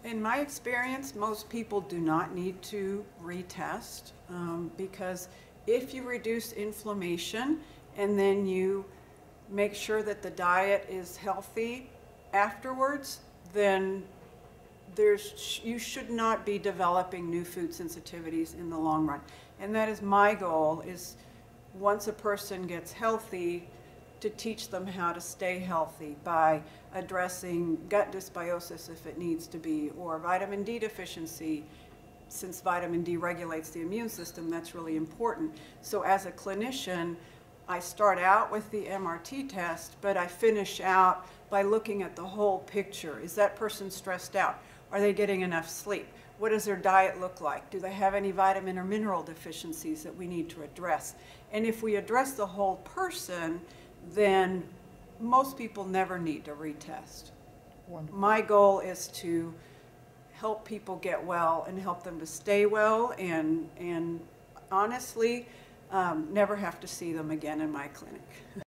In my experience, most people do not need to retest because if you reduce inflammation and then you make sure that the diet is healthy afterwards, then you should not be developing new food sensitivities in the long run. And that is my goal, is once a person gets healthy, to teach them how to stay healthy by addressing gut dysbiosis if it needs to be, or vitamin D deficiency. Since vitamin D regulates the immune system, that's really important. So as a clinician, I start out with the MRT test, but I finish out by looking at the whole picture. Is that person stressed out? Are they getting enough sleep? What does their diet look like? Do they have any vitamin or mineral deficiencies that we need to address? And if we address the whole person, then most people never need to retest. Wonderful. My goal is to help people get well and help them to stay well, and honestly, never have to see them again in my clinic.